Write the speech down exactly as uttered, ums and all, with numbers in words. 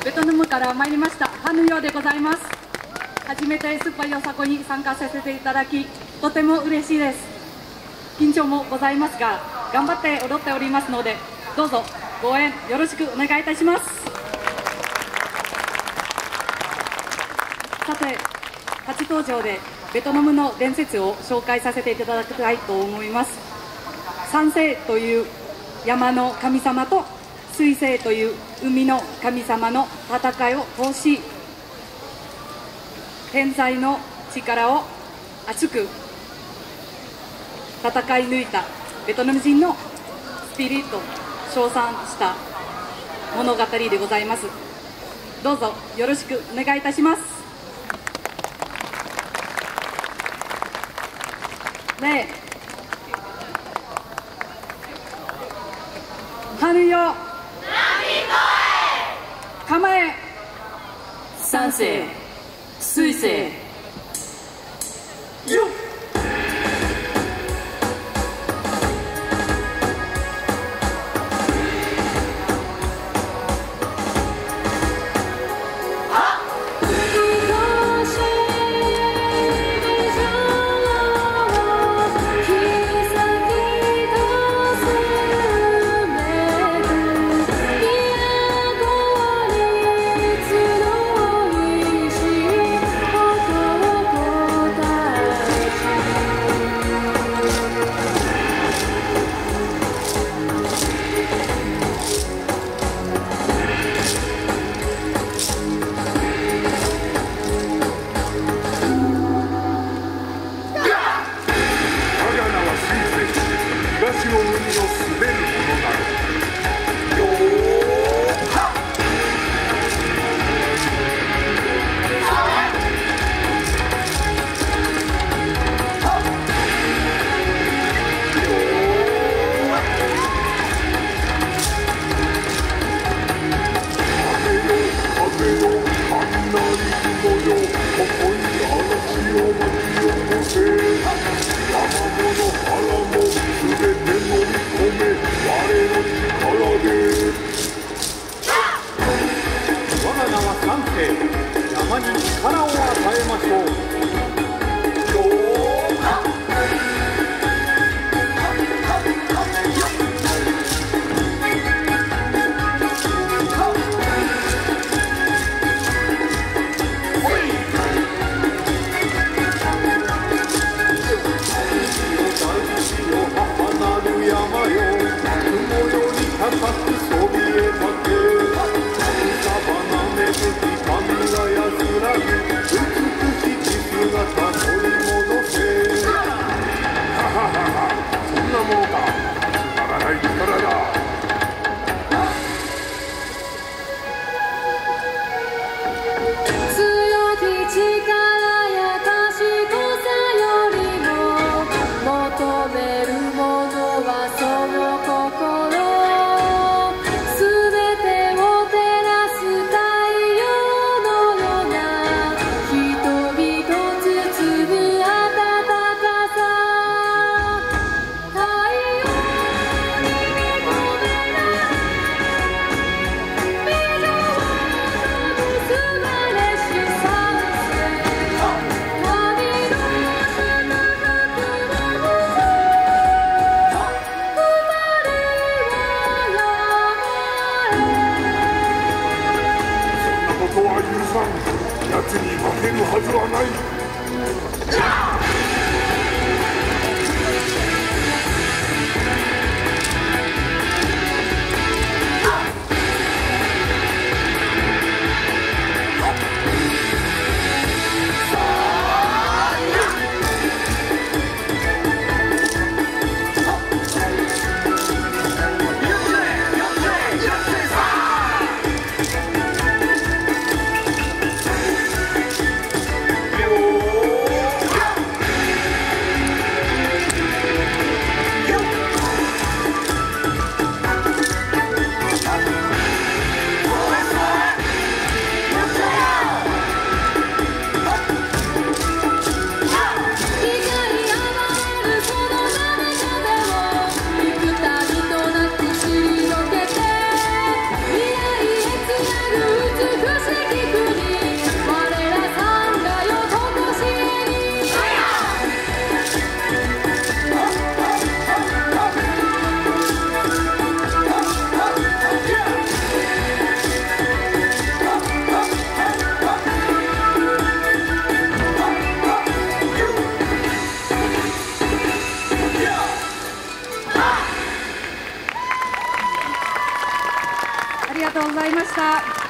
ベトナムから参りましたハヌヨでございます。初めてスーパーよさこに参加させていただき、とても嬉しいです。緊張もございますが、頑張って踊っておりますので、どうぞご応援よろしくお願いいたします。さて、初登場でベトナムの伝説を紹介させていただきたいと思います。山西という山の神様と水星という海の神様の戦いを通し、天才の力を熱く戦い抜いたベトナム人のスピリットを称賛した物語でございます。どうぞよろしくお願いいたします。ねえ、春よ構え、 山西水星よっ。山に力を与えましょう。奴に負けるはずはない。 ありがとうございました。